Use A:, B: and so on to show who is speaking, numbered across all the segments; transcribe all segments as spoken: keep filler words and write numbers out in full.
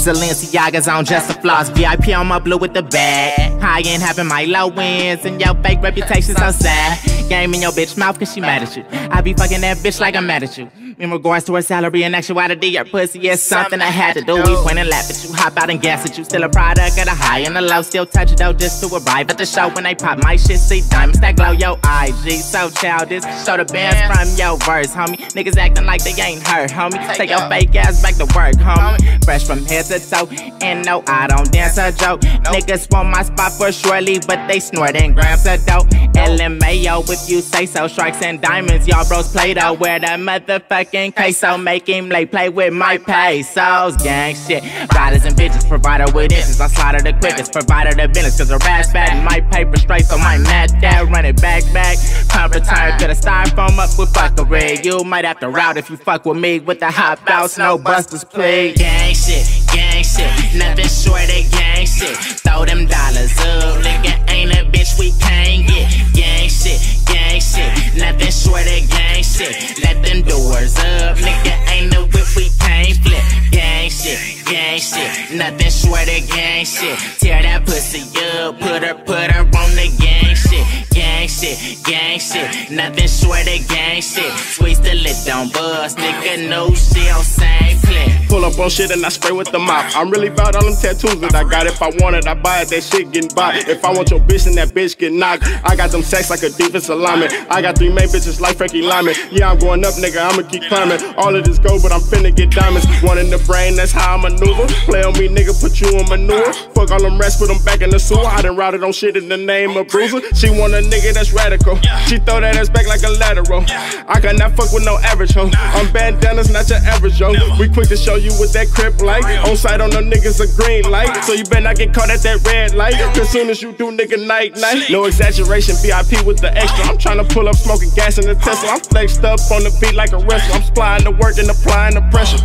A: Balenciaga's on just the floss. V I P on my blue with the bag. High end having my low wins, and your fake reputation so sad. Game in your bitch mouth cause she mad at you. I be fucking that bitch like I'm mad at you. In regards to her salary and actuality, her pussy is something I had to do. We point and laugh at you, hop out and gas at you. Still a product of the high and the low. Still touch it though just to arrive at the show. When they pop my shit, see diamonds that glow. Yo, I G so childish. Show the bands from your verse, homie. Niggas acting like they ain't hurt, homie. Take your fake ass back to work, homie. Fresh from head to toe, and no, I don't dance a joke. Niggas want my spot for surely, but they snorting grams of dope. L M A O if you say so. Strikes and diamonds, y'all bros play though. Wear the motherfucking queso, make him lay play with my pesos. Gang shit, riders and bitches, provider with inches. I slide her the quickest, provider the business, cause her ass fat and my paper straight, so my mat that run it back back. Pump return to the styrofoam up with fuckery. You might have to route if you fuck with me with the hop outs, no busters, please. Gang shit, gang shit, nothing short of gang shit. Throw them dollars up, nigga ain't a bitch we can't get. Gang shit, gang shit, nothing short of gang shit. Let them doors up, nigga ain't no whip we can't flip. Gang shit, gang shit, nothing short of gang shit. Tear that pussy up, put her, put her on the gang shit. Gang shit, gang shit, nothing short of gang shit. Squeeze the lid, don't bust, nigga, no shit on same clip.
B: Pull up on shit and I spray with the mop. I'm really bout on them tattoos that I got. If I want it, I buy it, that shit getting bought. If I want your bitch, then that bitch get knocked. I got them sex like a defensive lineman. I got three main bitches like Frankie Lyman. Yeah, I'm going up, nigga, I'ma keep climbing. All of this gold, but I'm finna get diamonds. One in the brain, that's how I maneuver. Play on me, nigga, put you in manure. Fuck all them rest, put them back in the sewer. I done routed on shit in the name of Bruiser. She want a nigga that's radical. She throw that ass back like a lateral. I cannot fuck with no average hoe. I'm bandanas, not your average yo. We quick to show you with that crip light. On sight on them niggas a green light. So you better not get caught at that red light. Cause soon as you do, nigga, night night. No exaggeration, V I P with the extra. I'm tryna pull up smoking gas in the Tesla. I'm flexed up on the beat like a wrestler. I'm supplying the work and applying the pressure.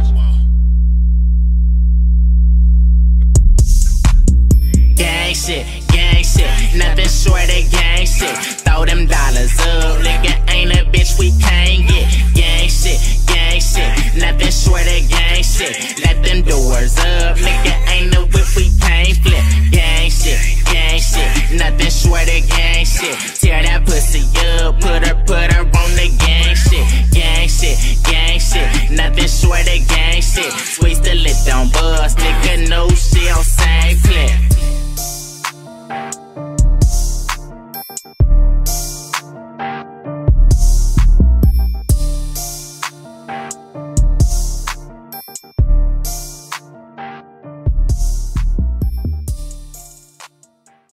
A: Gang shit, gang shit, nothing short of gang shit. Throw them dollars up, nigga ain't a bitch